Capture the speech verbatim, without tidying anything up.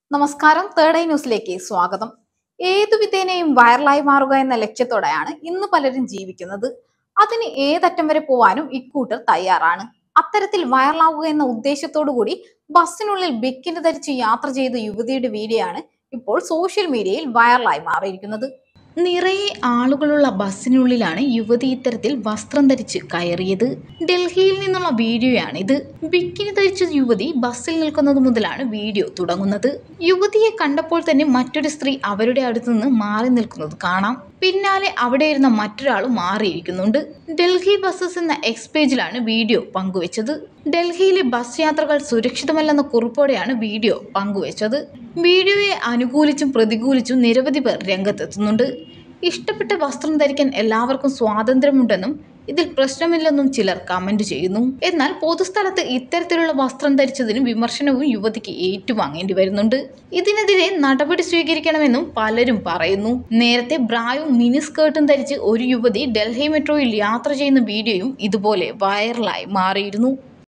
നമസ്കാരം. Third eye ന്യൂസിലേക്ക് സ്വാഗതം. ഏതു വിധേനയും വൈറലായി മാറുക എന്ന ലക്ഷ്യത്തോടെയാണ് ഇന്ന് പലരും ജീവിക്കുന്നത്. അതിന് ഏതറ്റം വരെ പോവാനും ഇക്കൂട്ടർ തയ്യാറാണ്. അത്തരത്തിൽ വൈറലാവുക എന്ന ഉദ്ദേശത്തോടു കൂടി ബസ്സിനുള്ളിൽ ബിക്കിനി ധരിച്ച് യാത്ര ചെയ്ത യുവതിയുടെ വീഡിയോ ആണ് ഇപ്പോൾ സോഷ്യൽ മീഡിയയിൽ വൈറലായി മാറിയിരിക്കുന്നത്. നിറയെ ആളുകളുള്ള ബസ്സിനുള്ളിലാണ് യുവതി ഇത്തരത്തിൽ വസ്ത്രം ധരിച്ച് കയറിയത്. ഡൽഹിയിൽ നിന്നുള്ള വീഡിയോയാണിത്. ബിക്കിനി ധരിച്ച യുവതി ബസ്സിൽ നിൽക്കുന്നത് മുതലാണ് വീഡിയോ തുടങ്ങുന്നത്. യുവതിയെ കണ്ടപ്പോൾ തന്നെ മറ്റൊരു സ്ത്രീ അവരുടെ അടുത്ത് നിന്ന് മാറി നിൽക്കുന്നത് കാണാം. പിന്നാലെ അവിടെ ഇരുന്ന മറ്റൊരാളും മാറിയിരിക്കുന്നുണ്ട്. ഡൽഹി ബസ്സസ് എന്ന എക്സ് പേജിലാണ് വീഡിയോ പങ്കുവച്ചത്. ഡൽഹിയിലെ ബസ് യാത്രകൾ സുരക്ഷിതമല്ലെന്ന കുറിപ്പോടെയാണ് വീഡിയോ പങ്കുവച്ചത്. വീഡിയോയെ അനുകൂലിച്ചും പ്രതികൂലിച്ചും നിരവധി പേർ രംഗത്തെത്തുന്നുണ്ട്. ഇഷ്ടപ്പെട്ട വസ്ത്രം ധരിക്കാൻ എല്ലാവർക്കും സ്വാതന്ത്ര്യമുണ്ടെന്നും ഇതിൽ പ്രശ്നമില്ലെന്നും ചിലർ കമന്റ് ചെയ്യുന്നു. എന്നാൽ പൊതുസ്ഥലത്ത് ഇത്തരത്തിലുള്ള വസ്ത്രം ധരിച്ചതിന് വിമർശനവും യുവതിക്ക് ഏറ്റുവാങ്ങേണ്ടി വരുന്നുണ്ട്. ഇതിനെതിരെ നടപടി സ്വീകരിക്കണമെന്നും പലരും പറയുന്നു. നേരത്തെ ബ്രായും മിനി സ്കേർട്ടും ധരിച്ച് ഒരു യുവതി ഡൽഹി മെട്രോയിൽ യാത്ര ചെയ്യുന്ന വീഡിയോയും ഇതുപോലെ വൈറലായി മാറിയിരുന്നു.